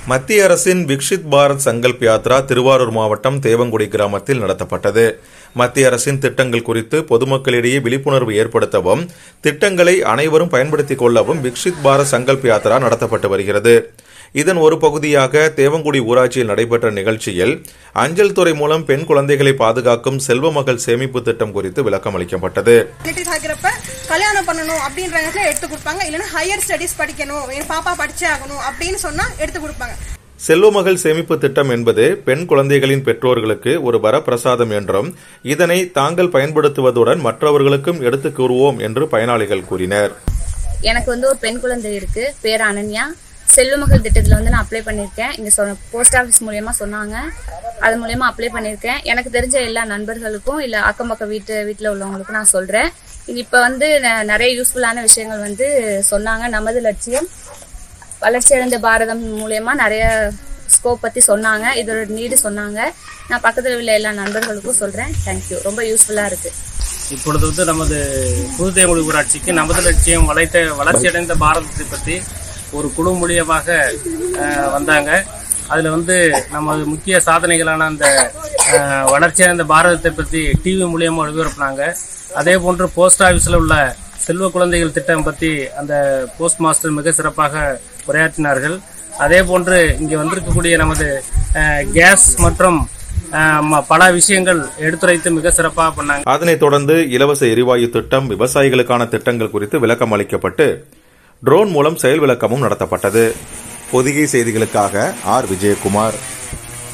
மத்திய அரசின் விக்ஷித் பாரத் சங்கல்ப் யாத்ரா திருவாரூர் மாவட்டம் தேவங்குடி கிராமத்தில் நடத்தப்பட்டது. மத்திய அரசின் திட்டங்கள் குறித்து பொதுமக்களிடையே விழிப்புணர்வு ஏற்படுத்தவும் திட்டங்களை அனைவரும் பயன்படுத்திக் கொள்ளவும் விக்ஷித் பாரத் சங்கல்ப் யாத்ரா நடத்தப்பட்டு வருகிறது. இதன் ஒரு பகுதியாக தேவங்குடி ஊராட்சியில் நடைபெற்ற நிகழ்ச்சியில் அஞ்சல் துறை மூலம் பெண் குழந்தைகளை பாதுகாக்கும் செல்வ மகள் சேமிப்பு திட்டம் குறித்து விளக்கம் அளிக்கப்பட்டது. கல்யாணம் பண்ணணும் அப்படின்ற எடுத்து கொடுப்பாங்க, இல்லைன்னா ஹையர் ஸ்டடிஸ் படிக்கணும், என் பாப்பா படிச்சே ஆகணும் அப்படின்னு சொன்னா எடுத்து கொடுப்பாங்க. செல்வமகள் சேமிப்பு திட்டம் என்பது பெண் குழந்தைகளின் பெற்றோர்களுக்கு ஒரு வரப்பிரசாதம் என்றும் இதனை தாங்கள் பயன்படுத்துவதுடன் மற்றவர்களுக்கும் எடுத்துக் கூறுவோம் என்று பயனாளிகள் கூறினர். எனக்கு ஒரு பெண் குழந்தை இருக்கு, பேர் அனன்யா. செல்வமகள் திட்டத்தில் நான் அப்ளை பண்ணியிருக்கேன். இங்கே போஸ்ட் ஆஃபீஸ் மூலியமா சொன்னாங்க, அது மூலியமா அப்ளை பண்ணியிருக்கேன். எனக்கு தெரிஞ்ச எல்லா நண்பர்களுக்கும் இல்லை அக்கம் பக்கம் வீட்டில் உள்ளவங்களுக்கும் நான் சொல்றேன். இப்போ நிறைய யூஸ்ஃபுல்லான விஷயங்கள் சொன்னாங்க. நமது லட்சியம் வளர்ச்சியடைந்த பாரதம் மூலயமா நிறைய ஸ்கோப் பற்றி சொன்னாங்க, இதோட நீடு சொன்னாங்க. நான் பக்கத்தில் உள்ள எல்லா நண்பர்களுக்கும் சொல்கிறேன். தேங்க்யூ, ரொம்ப யூஸ்ஃபுல்லாக இருக்குது. இப்பொழுது நமது புதுதேவங்குடி ஊராட்சிக்கு நமது லட்சியம் வளர்ச்சியடைந்த பாரதத்தை பற்றி ஒரு குழு மூலியமாக வந்தாங்க. அதில் நமது முக்கிய சாதனைகளான அந்த வளர்ச்சியடைந்த பாரதத்தை பற்றி டிவி மூலியமாக ஒளிபரப்புனாங்க. அதே போன்று போஸ்ட் ஆஃபீஸில் உள்ள செல்வ குழந்தைகள் திட்டம் பற்றி அந்த போஸ்ட் மாஸ்டர் மிக சிறப்பாக உரையாற்றினார்கள். அதே போன்று இங்கே வந்திருக்கக்கூடிய நமது கேஸ் மற்றும் பல விஷயங்கள் எடுத்துரைத்து மிக சிறப்பாக பண்ணாங்க. அதனைத் தொடர்ந்து இலவச எரிவாயு திட்டம், விவசாயிகளுக்கான திட்டங்கள் குறித்து விளக்கம் அளிக்கப்பட்டு ட்ரோன் மூலம் செயல் விளக்கமும் நடத்தப்பட்டது. பொதிகை செய்திகளுக்காக ஆர். விஜயகுமார்.